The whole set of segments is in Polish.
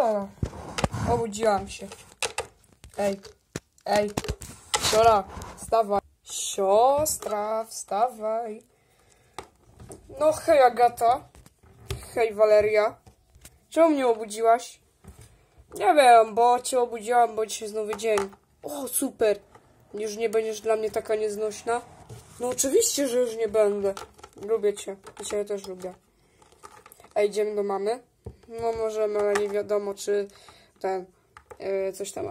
O, obudziłam się. Ej, siora, wstawaj. Siostra, wstawaj. No hej Agata. Hej Waleria. Czemu mnie obudziłaś? Nie wiem, bo cię obudziłam, bo dzisiaj jest nowy dzień. O, super. Już nie będziesz dla mnie taka nieznośna? No oczywiście, że już nie będę. Lubię cię. I ciebie też lubię. Ej, idziemy do mamy? No możemy, ale nie wiadomo, czy ten... coś tam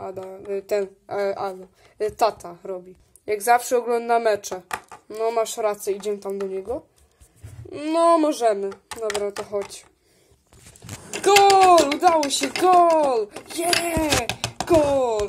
tata robi. Jak zawsze ogląda mecze. No masz rację, idziemy tam do niego? No możemy. Dobra, to chodź. Gol! Udało się, gol! Yeah! Gol!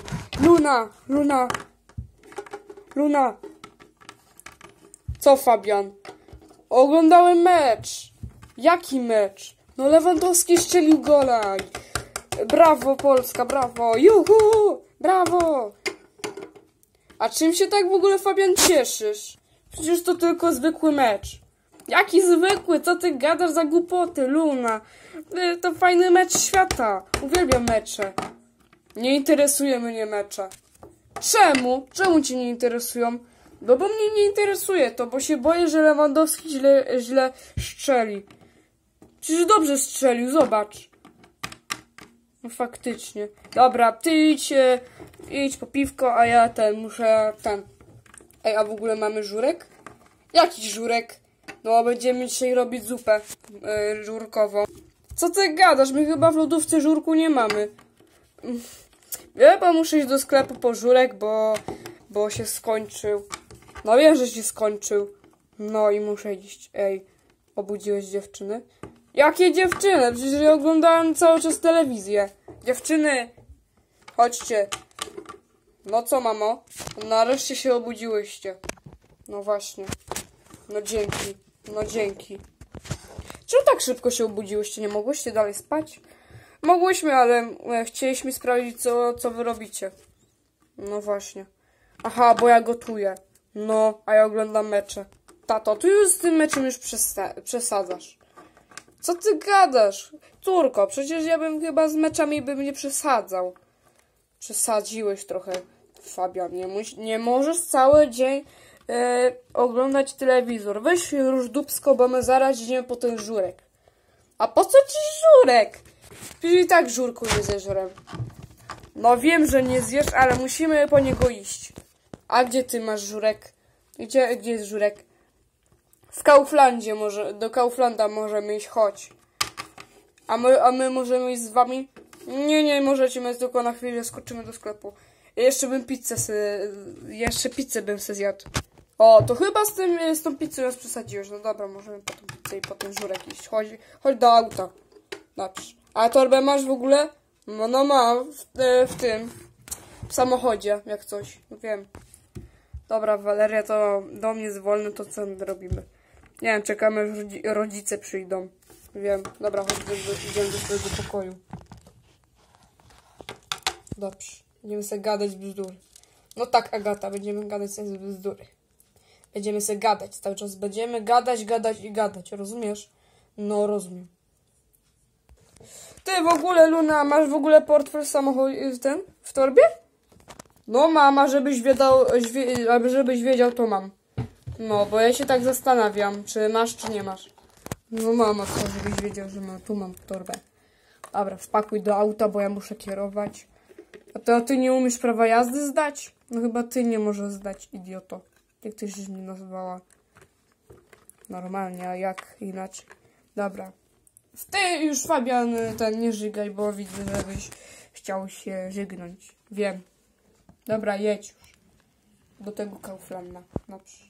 Luna! Co, Fabian? Oglądałem mecz. Jaki mecz? No Lewandowski strzelił gola. Brawo Polska, brawo! Juhu! Brawo! A czym się tak w ogóle, Fabian, cieszysz? Przecież to tylko zwykły mecz. Jaki zwykły? Co ty gadasz za głupoty, Luna? To fajny mecz świata. Uwielbiam mecze. Nie interesuje mnie mecze. Czemu? Czemu cię nie interesują? No bo mnie nie interesuje to, bo się boję, że Lewandowski źle strzeli. Przecież dobrze strzelił, zobacz. No faktycznie. Dobra, ty idź po piwko, a ja muszę. Ej, a w ogóle mamy żurek? Jaki żurek? No, będziemy dzisiaj robić zupę żurkową. Co ty gadasz? My chyba w lodówce żurku nie mamy. Chyba muszę iść do sklepu po żurek, bo się skończył. No wiem, że się skończył. No i muszę iść. Ej, obudziłeś dziewczyny? Jakie dziewczyny? Przecież ja oglądałem cały czas telewizję. Dziewczyny, chodźcie. No co, mamo? Nareszcie się obudziłyście. No właśnie. No dzięki. Czemu tak szybko się obudziłyście? Nie mogłyście dalej spać? Mogłyśmy, ale chcieliśmy sprawdzić, co wy robicie. No właśnie. Aha, bo ja gotuję. No, a ja oglądam mecze. Tato, ty już z tym meczem już przesadzasz. Co ty gadasz? Córko, przecież ja bym chyba z meczami nie przesadzał. Przesadziłeś trochę, Fabian. Nie możesz cały dzień oglądać telewizor. Weź już dupsko, bo my zaraz idziemy po ten żurek. A po co ci żurek? Przecież i tak żurku nie zeżrem. No wiem, że nie zjesz, ale musimy po niego iść. A gdzie ty masz żurek? Gdzie jest żurek? W Kauflandzie do Kauflanda możemy iść, chodź. A my możemy iść z wami? Nie możecie, my tylko na chwilę skoczymy do sklepu. Jeszcze pizzę bym se zjadł. O, to chyba z tą pizzą już przesadziłeś. No dobra, możemy po tą pizzę i po ten żurek iść. Chodź do auta. Dobrze. A torbę masz w ogóle? No mam w samochodzie, jak coś. Wiem. Dobra, Waleria, to dom jest wolny, to co robimy? Nie wiem, czekamy, aż rodzice przyjdą. Wiem. Dobra, chodź, idziemy do swojego pokoju. Dobrze. Będziemy sobie gadać bzdury. No tak, Agata, będziemy gadać sobie bzdury. Będziemy sobie gadać. Cały czas będziemy gadać. Rozumiesz? No, rozumiem. Ty w ogóle, Luna, masz w ogóle portfel w samochodzie, w torbie? No mama, żebyś wiedział, to mam. No, bo ja się tak zastanawiam, czy masz, czy nie masz. No mama, to żebyś wiedział, że tu mam torbę. Dobra, wpakuj do auta, bo ja muszę kierować. A to ty nie umiesz prawa jazdy zdać? No chyba ty nie możesz zdać, idioto. Jak ty się mnie nazwała? Normalnie, a jak inaczej? Dobra. Ty już, Fabian, nie żygaj, bo widzę, żebyś chciał się żygnąć. Wiem. Dobra, jedź już. Do tego Kauflanda. Dobrze.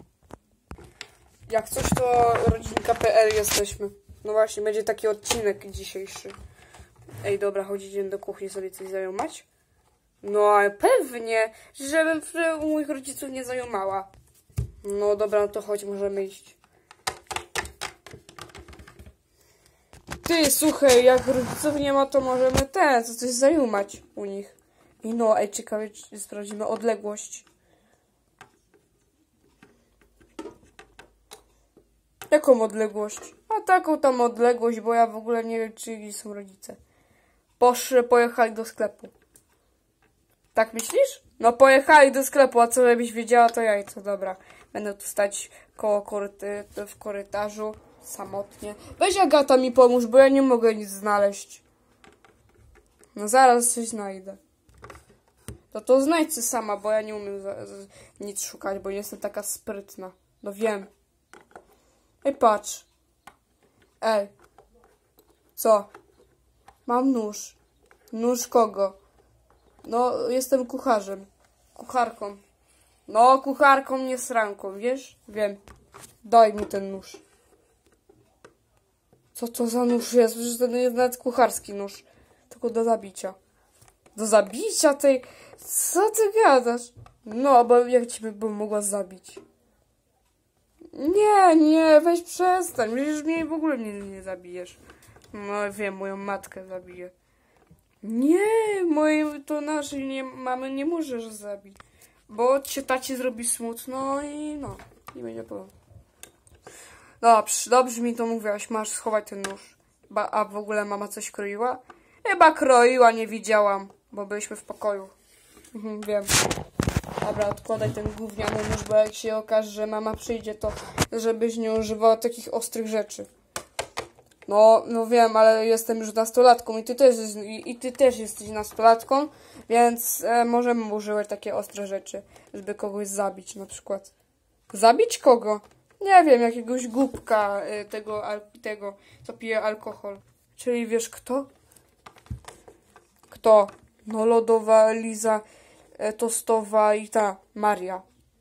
Jak coś, to rodzinka.pl jesteśmy. No właśnie, będzie taki odcinek dzisiejszy. Ej, dobra, chodź, idziemy do kuchni sobie coś zajumać. No, ale pewnie, żebym u moich rodziców nie zajumała. No dobra, no to chodź, możemy iść. Ty, słuchaj, jak rodziców nie ma, to możemy coś zajumać u nich. I no, ej, ciekawe, czy sprawdzimy odległość. Jaką odległość? A taką tam odległość, bo ja w ogóle nie wiem, czy są rodzice. pojechali do sklepu. Tak myślisz? No pojechali do sklepu, a co żebyś wiedziała, to jajco, dobra. Będę tu stać w korytarzu, samotnie. Weź Agata mi pomóż, bo ja nie mogę nic znaleźć. No zaraz coś znajdę. No to znajdź się sama, bo ja nie umiem nic szukać, bo nie jestem taka sprytna. No wiem. Ej, patrz. Ej. Co? Mam nóż. Nóż kogo? No, jestem kucharzem. Kucharką. No, kucharką, nie sranką, wiesz? Wiem. Daj mi ten nóż. Co to za nóż jest? Przecież to nie jest nawet kucharski nóż. Tylko do zabicia. Do zabicia tej... Co ty gadasz? No, bo jak cię bym mogła zabić? Nie, weź przestań. Przecież mnie w ogóle nie zabijesz. No wiem, moją matkę zabiję. Nie, naszej mamy nie możesz zabić. Bo cię taci zrobi smutno i nie będzie problem. Dobrze mi to mówiłaś, masz schować ten nóż. A w ogóle mama coś kroiła? Chyba kroiła, nie widziałam, bo byliśmy w pokoju. Wiem. Dobra, odkładaj ten gówniany nóż, bo jak się okaże, że mama przyjdzie, to żebyś nie używała takich ostrych rzeczy. No wiem, ale jestem już nastolatką i ty też jesteś nastolatką, więc możemy używać takie ostre rzeczy, żeby kogoś zabić na przykład. Zabić kogo? Nie wiem, jakiegoś głupka, tego, co pije alkohol. Czyli wiesz kto? Kto? No lodowa, Liza, tostowa i ta, Maria.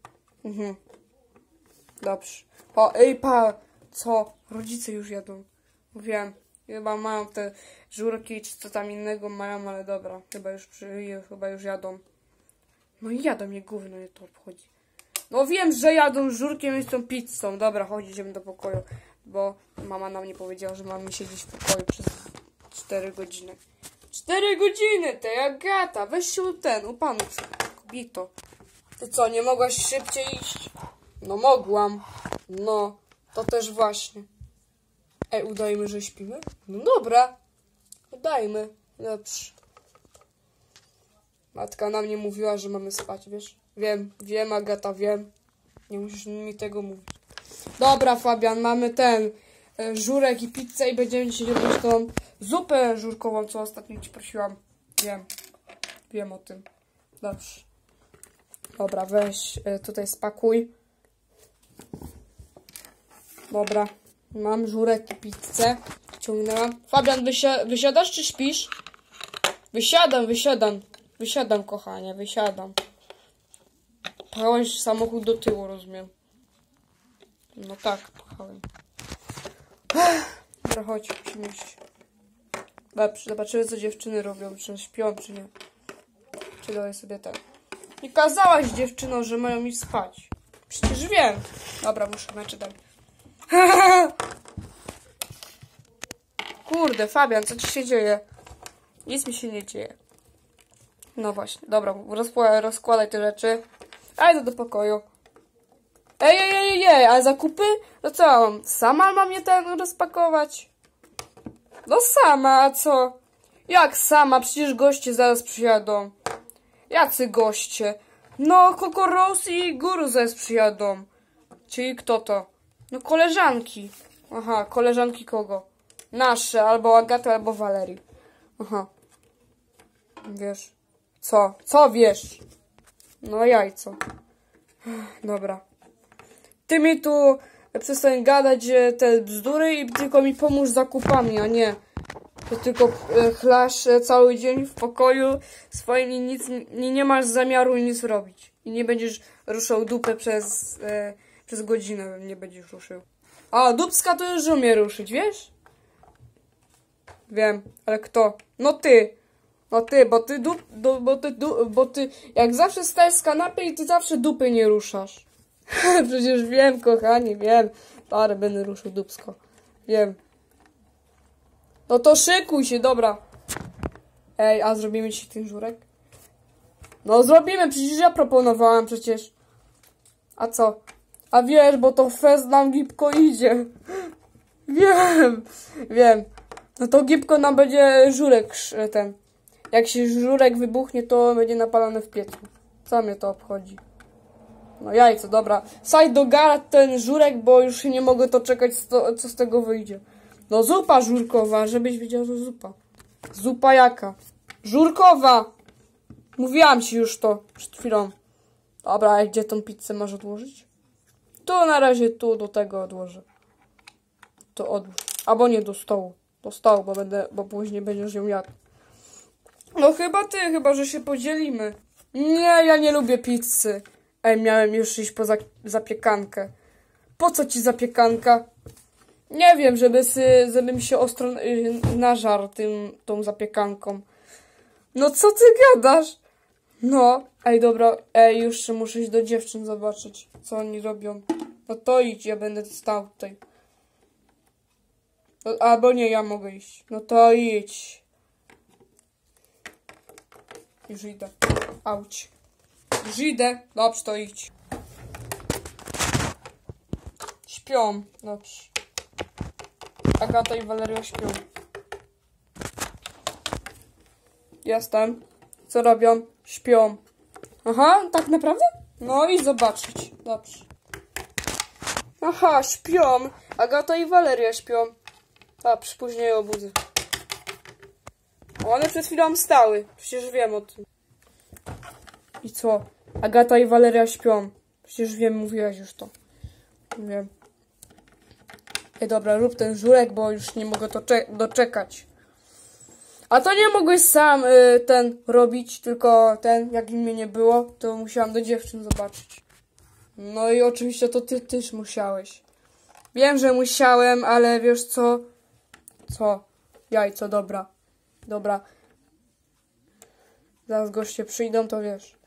Dobrze. Co? Rodzice już jadą. Wiem, chyba mają te żurki, czy co tam innego mają, ale dobra. Chyba już jadą. No i jadą, mnie gówno nie to obchodzi. No wiem, że jadą z żurkiem i z tą pizzą. Dobra, chodź, idziemy do pokoju. Bo mama nam nie powiedziała, że mamy siedzieć w pokoju przez 4 godziny. 4 godziny, ty Agata, weź się upanuj się, kobito. Ty co, nie mogłaś szybciej iść? No mogłam. No, to też właśnie. Ej, udajmy, że śpimy? No dobra. Udajmy. Dobrze. Matka nam nie mówiła, że mamy spać, wiesz? Wiem, Agata, wiem. Nie musisz mi tego mówić. Dobra, Fabian, mamy żurek i pizzę i będziemy dzisiaj robić tą zupę żurkową, co ostatnio ci prosiłam. Wiem o tym. Dobrze. Dobra, weź tutaj spakuj. Dobra. Mam żurek i pizzę. Ciągnęłam. Fabian, wysiadasz czy śpisz? Wysiadam. Wysiadam, kochanie, wysiadam. Pchałeś samochód do tyłu, rozumiem. No tak, pchałem. Dobra, chodź, musimy iść. Dobrze, zobaczymy, co dziewczyny robią. Czy śpią, czy nie. Czy daję sobie tak. Nie kazałaś dziewczynom, że mają iść spać. Przecież wiem. Dobra, muszę naczytać. Kurde, Fabian, co ci się dzieje? Nic mi się nie dzieje. No właśnie, dobra, rozkładaj te rzeczy. A idę do pokoju. Ej, a zakupy? No co, sama mam je rozpakować? No sama, a co? Jak sama? Przecież goście zaraz przyjadą. Jacy goście? No, Coco Rose i Guru zaraz przyjadą. Czyli kto to? No koleżanki. Aha, koleżanki kogo? Nasze, albo Agaty, albo Walerii. Aha. Wiesz. Co? Co wiesz? No jajco. Dobra. Ty mi tu przestań gadać te bzdury i tylko mi pomóż z zakupami, a nie. Ty tylko chlasz cały dzień w pokoju swoim i nie masz zamiaru nic robić. I nie będziesz ruszał dupę przez godzinę, nie będziesz ruszył. A, dupska to już umie ruszyć, wiesz? Wiem, ale kto? No ty, bo ty jak zawsze stajesz z kanapy i ty zawsze dupy nie ruszasz. Przecież wiem, kochani, wiem. Parę będę ruszył dupsko. Wiem. No to szykuj się, dobra. Ej, a zrobimy ci ten żurek? No zrobimy, przecież ja proponowałem przecież. A co? A wiesz, bo to fest nam gipko idzie. Wiem. No to gipko nam będzie żurek ten. Jak się żurek wybuchnie, to będzie napalony w piecu. Co mnie to obchodzi? No jajco, dobra. Saj do gara ten żurek, bo już nie mogę to czekać, co z tego wyjdzie. No zupa żurkowa, żebyś wiedział, że zupa. Zupa jaka? Żurkowa! Mówiłam ci już to przed chwilą. Dobra, a gdzie tą pizzę masz odłożyć? Tu na razie tu do tego odłożę. To odłóż. Albo nie do stołu. Do stołu, bo później będziesz ją jadł. No chyba że się podzielimy. Nie, ja nie lubię pizzy. Ej, miałem już iść po zapiekankę. Po co ci zapiekanka? Nie wiem, żebym się ostro nażarł tą zapiekanką. No co ty gadasz? No, ej dobra, już muszę iść do dziewczyn zobaczyć, co oni robią. No to idź, ja będę stał tutaj. No, albo nie, ja mogę iść. No to idź. Już idę. Auć. Już idę. Dobrze, to idź. Śpią. Dobrze. Agata i Valeria śpią. Jestem. Co robią? Śpią. Aha, tak naprawdę? No i zobaczyć. Dobrze. Aha, śpią. Agata i Valeria śpią. Dobrze, później obudzę. One przed chwilą stały. Przecież wiem o tym. I co? Agata i Valeria śpią. Przecież wiem, mówiłaś już to. Wiem. Ej, dobra, rób ten żurek, bo już nie mogę to doczekać. A to nie mogłeś sam ten robić, tylko ten, jak mnie nie było, to musiałam do dziewczyn zobaczyć. No i oczywiście to ty też musiałeś. Wiem, że musiałem, ale wiesz co? Co? Jajco, dobra. Dobra. Zaraz goście przyjdą, to wiesz.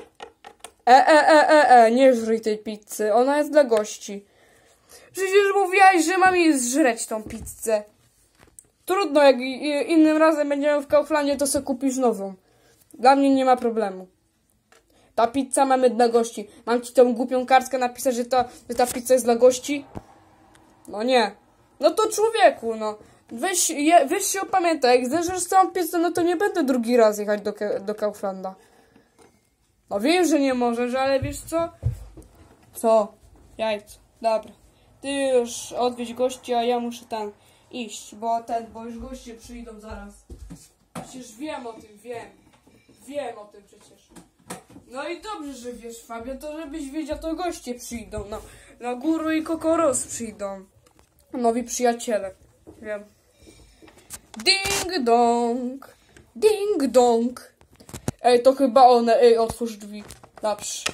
Nie żryj tej pizzy, ona jest dla gości. Przecież mówiłaś, że mam jej zżreć tą pizzę. Trudno, jak innym razem będziemy w Kauflandzie, to sobie kupisz nową. Dla mnie nie ma problemu. Ta pizza mamy dla gości. Mam ci tą głupią kartkę napisać, że ta pizza jest dla gości? No nie. No to człowieku, no. Weź się opamiętaj. Jak zderzesz całą pizzę, no to nie będę drugi raz jechać do Kauflanda. No wiem, że nie możesz, ale wiesz co? Co? Jajco. Dobra. Ty już odwiedź gości, a ja muszę tam iść, bo już goście przyjdą zaraz. Przecież wiem o tym, wiem. Wiem o tym przecież. No i dobrze, że wiesz, Fabio, to żebyś wiedział, to goście przyjdą. No, na Guru i Kokoros przyjdą. Nowi przyjaciele. Wiem. Ding dong. Ding dong. Ej, to chyba one. Ej, otwórz drzwi. Dobrze.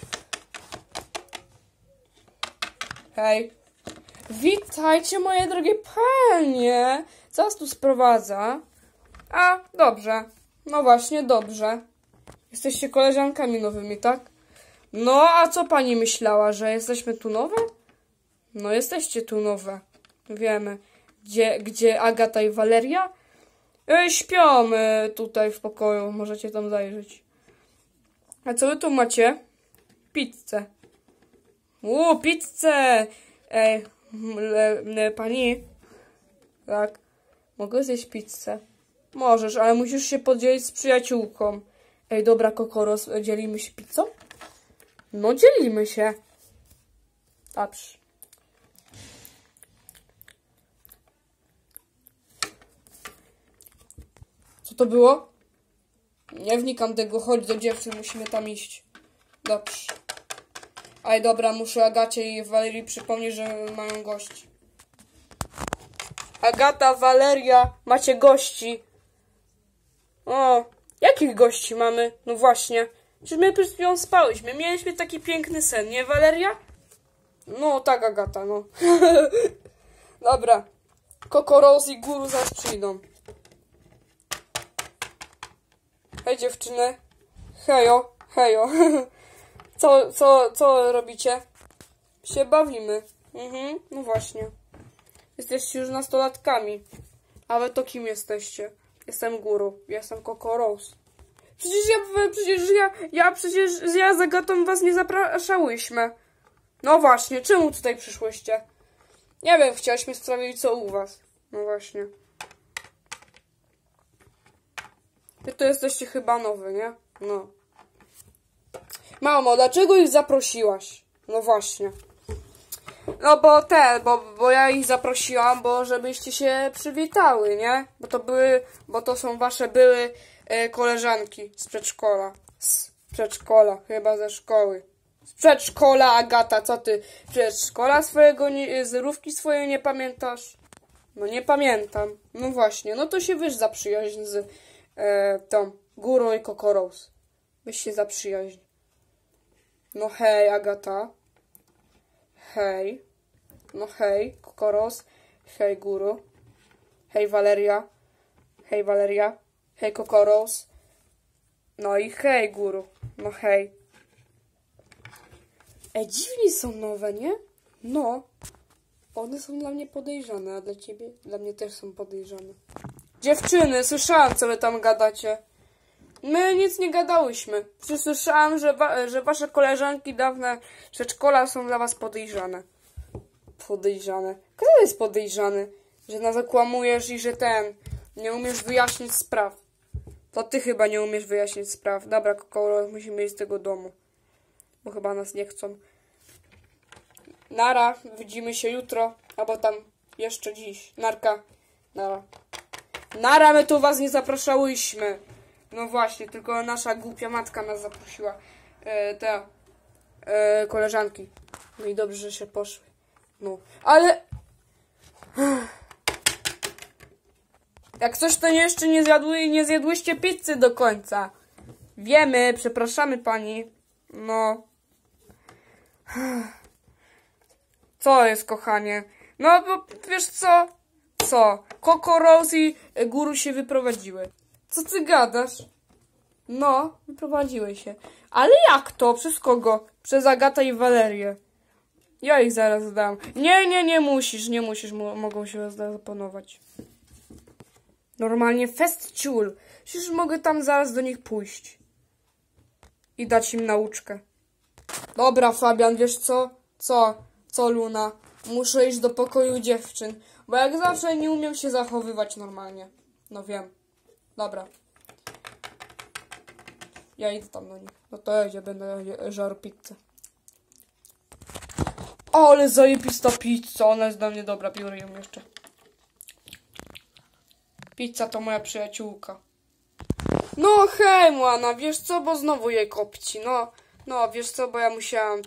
Hej. Witajcie, moje drogie panie. Co was tu sprowadza? A, dobrze. No właśnie, dobrze. Jesteście koleżankami nowymi, tak? No, a co pani myślała, że jesteśmy tu nowe? No, jesteście tu nowe. Wiemy. Gdzie Agata i Valeria? Śpią tutaj w pokoju. Możecie tam zajrzeć. A co wy tu macie? Pizzę. Pizzę! Pani? Tak. Mogę zjeść pizzę? Możesz, ale musisz się podzielić z przyjaciółką. Ej, dobra, Kokoros, dzielimy się pizzą? No, dzielimy się. Dobrze. Co to było? Nie wnikam tego, chodź do dziewczyn, musimy tam iść. Dobrze. Aj, dobra, muszę Agacie i Valerii przypomnieć, że mają gości. Agata, Valeria, macie gości. O, jakich gości mamy? No właśnie. Czy my przed chwilą spałyśmy? Mieliśmy taki piękny sen, nie, Valeria? No, tak, Agata, no. Dobra. Kokoros i Guru zaraz przyjdą. Hej, dziewczyny. Hejo, hejo. Co robicie? Się bawimy. No właśnie. Jesteście już nastolatkami. A wy to kim jesteście? Jestem Guru. Jestem Kokoros. Przecież ja z Agatą was nie zapraszałyśmy. No właśnie, czemu tutaj przyszłyście? Nie wiem, chciałyśmy sprawdzić co u was. No właśnie. Wy to jesteście chyba nowy, nie? No. Mamo, dlaczego ich zaprosiłaś? No właśnie. No bo ja ich zaprosiłam, bo żebyście się przywitały, nie? Bo to są wasze były koleżanki z przedszkola. Z przedszkola, chyba ze szkoły. Z przedszkola, Agata, co ty? Przedszkola swojego, zerówki swojej nie pamiętasz? No nie pamiętam. No właśnie, no to się wyż zaprzyjaźń z tą Górą i Kokorous. Wyś się zaprzyjaźń. No hej, Agata. Hej. No hej, Kokorous. Hej, Guru. Hej, Valeria. Hej, Valeria. Hej, Kokorous. No i hej, Guru. No hej. Dziwni są nowe, nie? No. One są dla mnie podejrzane, a dla ciebie? Dla mnie też są podejrzane. Dziewczyny, słyszałam, co wy tam gadacie. My nic nie gadałyśmy. Słyszałam, że wasze koleżanki dawne przedszkola są dla was podejrzane. Podejrzane? Kto jest podejrzany? Że nas okłamujesz i że nie umiesz wyjaśnić spraw. To ty chyba nie umiesz wyjaśnić spraw. Dobra, Kokorous, musimy iść z tego domu. Bo chyba nas nie chcą. Nara, widzimy się jutro. Albo tam jeszcze dziś. Narka. Nara. Nara, my tu was nie zapraszałyśmy. No właśnie, tylko nasza głupia matka nas zaprosiła. Te koleżanki. No i dobrze, że się poszły. No, ale... Jak coś, to jeszcze nie zjadłyście pizzy do końca. Wiemy, przepraszamy pani. No. Co jest, kochanie? No, bo wiesz co? Co? Kokorous i Guru się wyprowadziły. Co ty gadasz? No, wyprowadziły się. Ale jak to? Przez kogo? Przez Agatę i Walerię. Ja ich zaraz dam. Nie musisz, mogą się zaponować. Normalnie festciul. Przecież mogę tam zaraz do nich pójść. I dać im nauczkę. Dobra, Fabian, wiesz co? Co, Luna? Muszę iść do pokoju dziewczyn. Bo jak zawsze nie umiem się zachowywać normalnie. No wiem. Dobra. Ja idę tam do nich. No to ja będę żarł pizzę. O, ale zajebista pizza. Ona jest dla mnie dobra. Biorę ją jeszcze. Pizza to moja przyjaciółka. No hej, Młana, wiesz co? Bo znowu jej kopci. No, wiesz co? Bo ja musiałam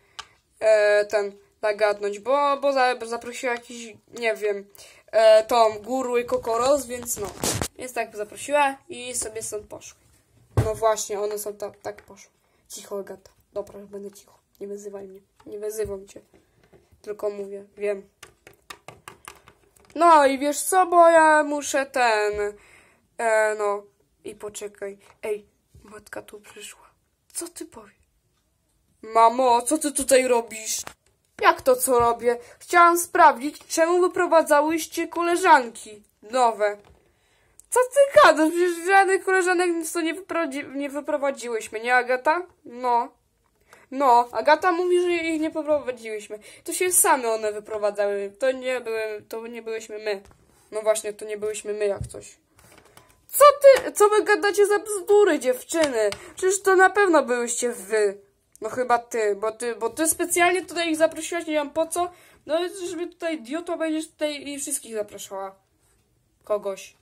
zagadnąć, bo zaprosiła jakiś, nie wiem, tą Guru i Kokorous, więc no. Więc tak zaprosiła i sobie stąd poszły. No właśnie, one są tak poszły. Cicho, Agata. Dobra, już będę cicho. Nie wyzywaj mnie. Nie wyzywam cię. Tylko mówię, wiem. No i wiesz co, bo ja muszę no i poczekaj. Ej, matka tu przyszła. Co ty powiesz? Mamo, co ty tutaj robisz? Jak to co robię? Chciałam sprawdzić, czemu wyprowadzałyście koleżanki nowe. Co ty gadasz? Przecież żadnych koleżanek nic to nie wyprowadziłyśmy, nie Agata? No, Agata mówi, że ich nie wyprowadziłyśmy. To się same one wyprowadzały. To nie byłyśmy my. No właśnie, to nie byłyśmy my jak coś. Co wy gadacie za bzdury, dziewczyny? Przecież to na pewno byłyście wy. No chyba ty, bo ty specjalnie tutaj ich zaprosiłaś, nie wiem po co. No żeby tutaj idioto będziesz tutaj i wszystkich zapraszała. Kogoś.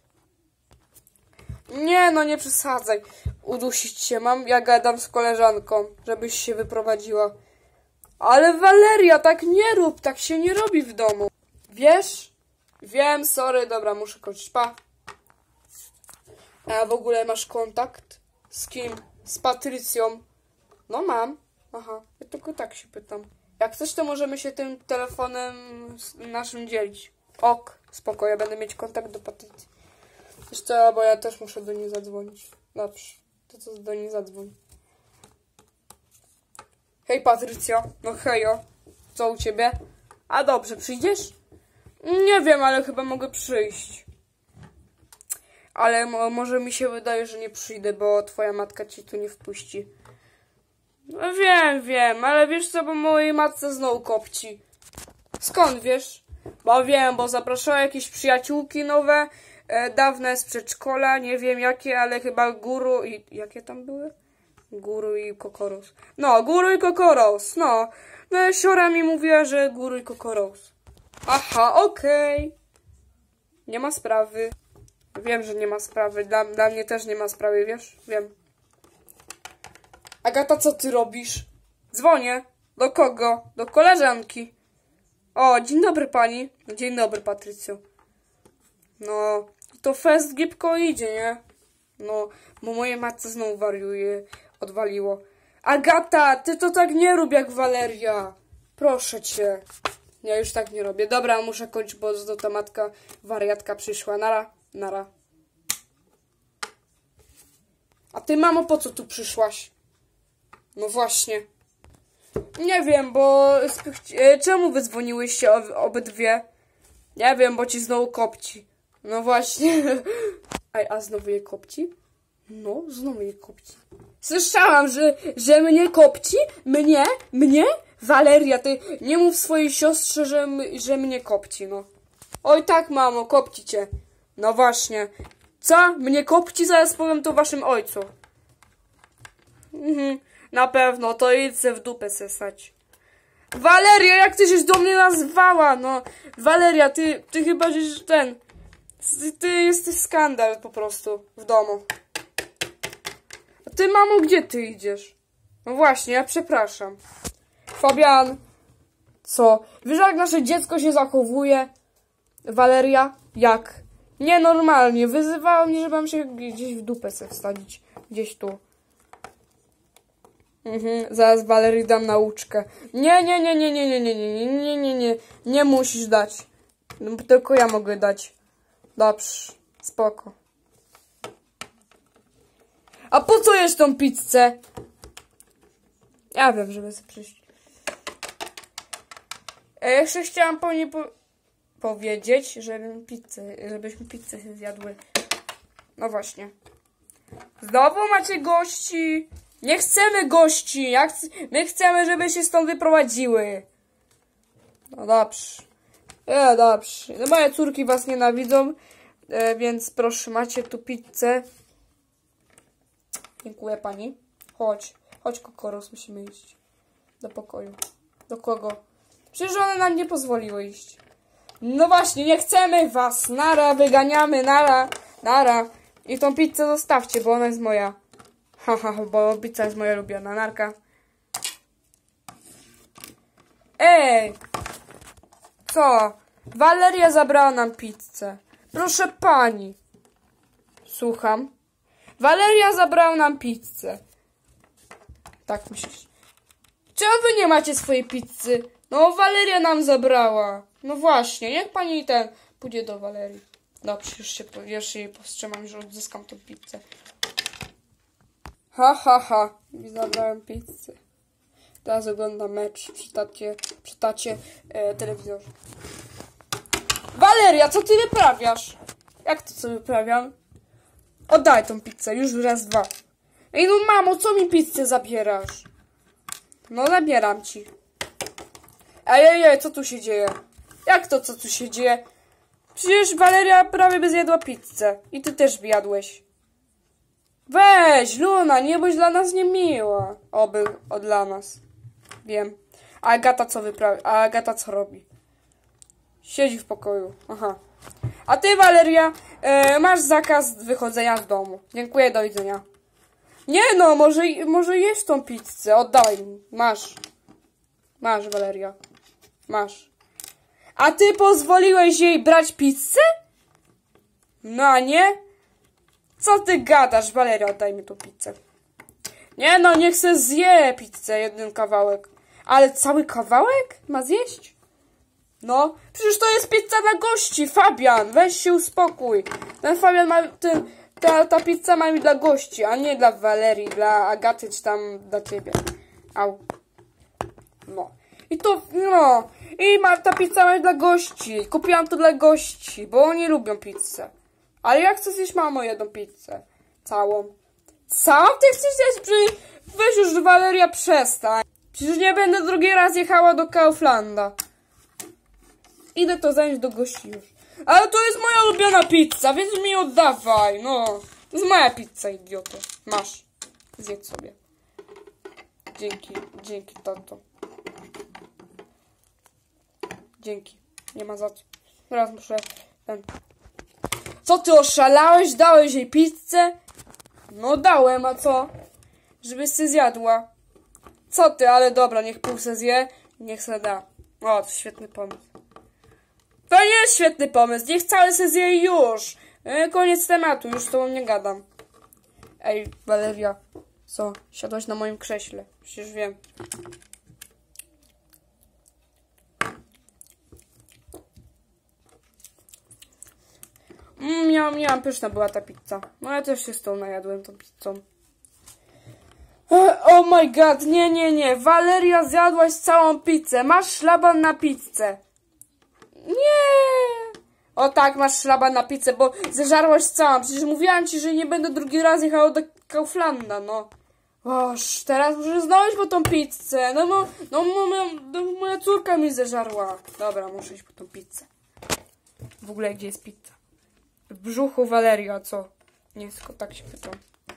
Nie, no nie przesadzaj. Udusić się mam, ja gadam z koleżanką, żebyś się wyprowadziła. Ale Valeria, tak nie rób, tak się nie robi w domu. Wiesz? Wiem, sorry, dobra, muszę kończyć, pa. A w ogóle masz kontakt? Z kim? Z Patrycją? No mam. Aha, ja tylko tak się pytam. Jak chcesz, to możemy się tym telefonem naszym dzielić. Ok, spoko, ja będę mieć kontakt do Patrycji. Wiesz co, bo ja też muszę do niej zadzwonić. Dobrze, to co do niej zadzwoń. Hej Patrycja, no hejo, co u ciebie? A dobrze, przyjdziesz? Nie wiem, ale chyba mogę przyjść. Ale może mi się wydaje, że nie przyjdę, bo twoja matka ci tu nie wpuści. No wiem, ale wiesz co, bo mojej matce znowu kopci. Skąd wiesz? Bo wiem, bo zapraszała jakieś przyjaciółki nowe dawne z przedszkola, nie wiem jakie, ale chyba Guru i... Jakie tam były? Guru i Kokoros. No, Guru i Kokoros, no. No, Siora mi mówiła, że Guru i Kokoros. Aha, okej. Nie ma sprawy. Wiem, że nie ma sprawy. Dla mnie też nie ma sprawy, wiesz? Wiem. Agata, co ty robisz? Dzwonię. Do kogo? Do koleżanki. O, dzień dobry pani. Dzień dobry, Patrycjo. No, to fest gipko idzie, nie? No, bo moje matce znowu wariuje. Odwaliło. Agata, ty to tak nie rób jak Waleria. Proszę cię. Ja już tak nie robię. Dobra, muszę kończyć, bo ta matka wariatka przyszła. Nara, nara. A ty, mamo, po co tu przyszłaś? No właśnie. Nie wiem, bo... Czemu wy dzwoniłyście obydwie? Nie wiem, bo ci znowu kopci. No właśnie. A znowu je kopci? No, znowu je kopci. Słyszałam, że mnie kopci? Mnie? Waleria, ty nie mów swojej siostrze, że mnie kopci, no. Oj tak, mamo, kopci cię. No właśnie. Co? Mnie kopci? Zaraz powiem to waszym ojcu. Na pewno, to idź se w dupę sesać. Waleria, jak ty się do mnie nazwała? No, Waleria, ty chyba żeś ty jesteś skandal po prostu w domu. A ty, mamo, gdzie ty idziesz? No właśnie, ja przepraszam. Fabian, co? Wiesz, jak nasze dziecko się zachowuje? Waleria? Jak? Nienormalnie. Wyzywała mnie, żeby mam się gdzieś w dupę sobie wsadzić. Gdzieś tu. Zaraz Walerii dam nauczkę. Nie. Nie musisz dać. No, tylko ja mogę dać. Dobrze. Spoko. A po co jesz tą pizzę? Ja wiem, żeby sobie przyjść. Jeszcze chciałam po niej powiedzieć, żebyśmy pizzę się zjadły. No właśnie. Znowu macie gości. Nie chcemy gości. My chcemy, żeby się stąd wyprowadziły. No dobrze. Dobrze. No, moje córki was nienawidzą, więc proszę, macie tu pizzę. Dziękuję pani. Chodź, Kokoros, musimy iść do pokoju. Do kogo? Przecież one nam nie pozwoliły iść. No właśnie, nie chcemy was. Nara, wyganiamy, nara. I tą pizzę zostawcie, bo ona jest moja. Bo pizza jest moja ulubiona. Narka. Ej! Co? Waleria zabrała nam pizzę. Proszę pani. Słucham. Waleria zabrała nam pizzę. Tak myślisz? Czemu wy nie macie swojej pizzy? No, Waleria nam zabrała. No właśnie, niech pani pójdzie do Walerii. Dobrze, już jej powstrzymam, że odzyskam tą pizzę. Zabrałem pizzę. Teraz oglądam mecz przy tacie telewizorze. Waleria, co ty wyprawiasz? Jak to co wyprawiam? Oddaj tą pizzę, już raz, dwa. Ej, no mamo, co mi pizzę zabierasz? No, zabieram ci. Ej, co tu się dzieje? Jak to, co tu się dzieje? Przecież Waleria prawie by zjadła pizzę. I ty też by jadłeś. Weź, Luna, nie bądź dla nas niemiła. Dla nas. Wiem. A Agata co wyprawia? A Agata co robi? Siedzi w pokoju. Aha. A ty, Waleria, masz zakaz wychodzenia z domu. Dziękuję, do widzenia. Nie no, może jeść tą pizzę. Oddawaj mi. Masz, Waleria. Masz. A ty pozwoliłeś jej brać pizzę? No a nie? Co ty gadasz, Waleria? Oddaj mi tą pizzę. Nie no, niech se zje pizzę, jeden kawałek. Ale cały kawałek ma zjeść? No, przecież to jest pizza dla gości, Fabian. Weź się uspokój. Ten Fabian ma... Ta pizza ma mi dla gości, a nie dla Walerii, dla Agaty, czy tam dla ciebie. Au. No. I to, no. Ta pizza ma dla gości. Kupiłam to dla gości, bo oni lubią pizzę. Ale ja chcę zjeść, mamo, jedną pizzę. Całą. Całą? Ty chcesz zjeść? Weź już, Waleria, przestań. Przecież nie będę drugi raz jechała do Kauflanda. Idę to zająć do gości już. Ale to jest moja ulubiona pizza, więc mi oddawaj, no. To jest moja pizza, idioto. Masz. Zjedz sobie. Dzięki, tato. Dzięki. Nie ma za co. Teraz muszę ten... Co ty oszalałeś? Dałeś jej pizzę? No dałem, a co? Żebyś się zjadła. Co ty, ale dobra, niech pół se zje. Niech se da. O, to świetny pomysł. To nie jest świetny pomysł. Niech cały se zje już. Koniec tematu, już z tobą nie gadam. Ej, Valeria. Co? Siadłaś na moim krześle. Przecież wiem. Miałam pyszna była ta pizza. No ja też się z tą najadłem, tą pizzą. Oh my god, nie. Valeria, zjadłaś całą pizzę. Masz szlaban na pizzę. Nie. O tak, masz szlaban na pizzę, bo zeżarłaś całą. Przecież mówiłam ci, że nie będę drugi raz jechała do Kauflanda, no. Oż, teraz muszę znowu po tą pizzę. Moja córka mi zeżarła. Dobra, muszę iść po tą pizzę. W ogóle gdzie jest pizza? W brzuchu Valeria, co? Nie, tylko tak się pytam.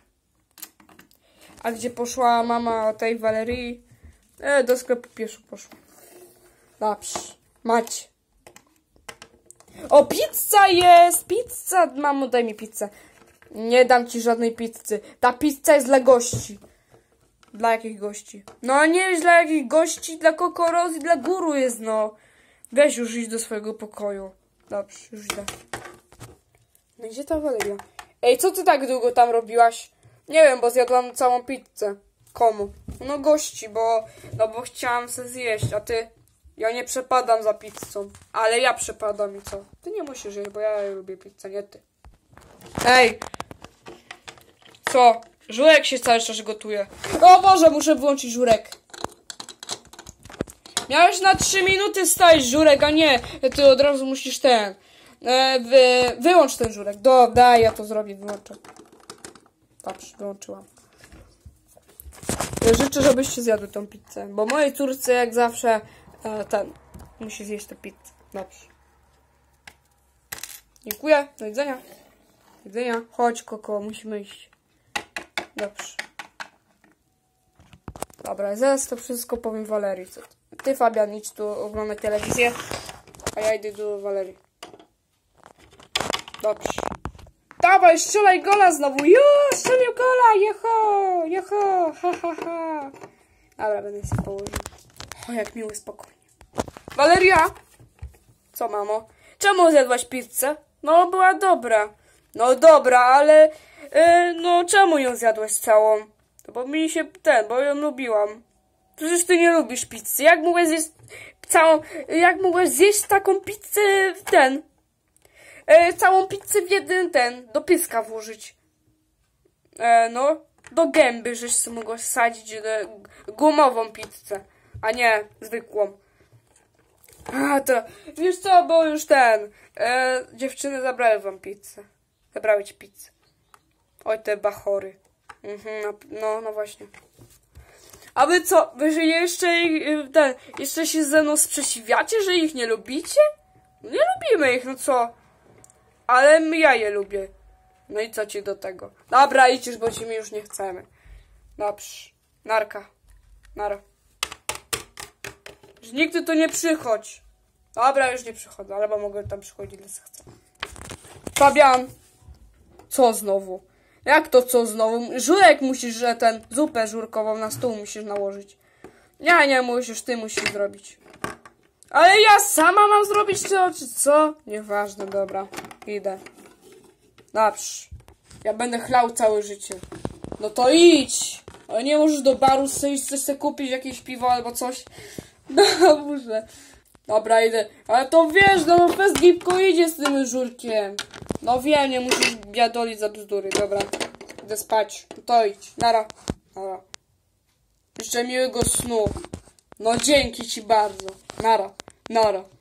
A gdzie poszła mama tej Valerii? Do sklepu pieszo poszła. Dobrze. Macie. O, pizza jest! Pizza! Mamo, daj mi pizzę. Nie dam ci żadnej pizzy. Ta pizza jest dla gości. Dla jakich gości? No nie jest dla jakich gości, dla Kokoros i dla Guru jest, no. Weź już idź do swojego pokoju. Dobrze, już idę. No gdzie ta Valeria? Ej, co ty tak długo tam robiłaś? Nie wiem, bo zjadłam całą pizzę. Komu? No gości, bo chciałam se zjeść, a ty... Ja nie przepadam za pizzą, ale ja przepadam i co? Ty nie musisz jeść, bo ja lubię pizzę, nie ty. Ej! Co? Żurek się cały czas gotuje. O Boże, muszę włączyć żurek. Miałeś na 3 minuty stać żurek, a nie. Ty od razu musisz ten... wyłącz ten żurek. Daj, ja to zrobię, wyłączę. Patrz, wyłączyłam. Życzę, żebyście zjadły tą pizzę, bo mojej córce jak zawsze musi zjeść tę pizzę. Dobrze. Dziękuję, do widzenia. Do widzenia. Chodź, Koko, musimy iść. Dobrze. Dobra, zaraz to wszystko powiem Valerii. Ty, Fabian, idź tu oglądać telewizję, a ja idę do Valerii. Dobrze. Dawaj, strzelaj gola znowu. Już, strzelił gola. Jecho, ha. Dobra, będę się położył. O, jak miły, spokojnie. Valeria! Co, mamo? Czemu zjadłaś pizzę? No, była dobra. No, dobra, ale... no, czemu ją zjadłaś całą? No, bo mi się... bo ją lubiłam. Przecież ty nie lubisz pizzy. Jak mogłeś zjeść całą... Jak mogłeś zjeść taką pizzę całą pizzę w jeden do pyska włożyć. No, do gęby, żeś sobie mogła sadzić gumową pizzę, a nie zwykłą. A to, wiesz co, bo już dziewczyny zabrały wam pizzę. Zabrały ci pizzę. Oj, te bachory. No właśnie. A wy co, wy że jeszcze się ze mną sprzeciwiacie, że ich nie lubicie? Nie lubimy ich, no co? Ale ja je lubię. No i co ci do tego? Dobra, idź, bo ci my już nie chcemy. Dobrze. Narka. Nara. Już nigdy tu nie przychodź. Dobra, już nie przychodzę, ale mogę tam przychodzić, ile chcę. Fabian. Co znowu? Jak to co znowu? Żurek musisz, że zupę żurkową na stół musisz nałożyć. Nie musisz, ty musisz zrobić. Ale ja sama mam zrobić to, czy co? Nieważne, dobra. Idę. Dobrze. Ja będę chlał całe życie. No to idź. Ale nie możesz do baru iść, coś sobie kupić, jakieś piwo albo coś. Dobrze. Dobra, idę. Ale to wiesz, no bez gipku idzie z tym żurkiem. No wiem, nie musisz biadolić za bzdury. Dobra. Idę spać. To idź. Nara. Nara. Jeszcze miłego snu. No dzięki ci bardzo. Nara. Nara.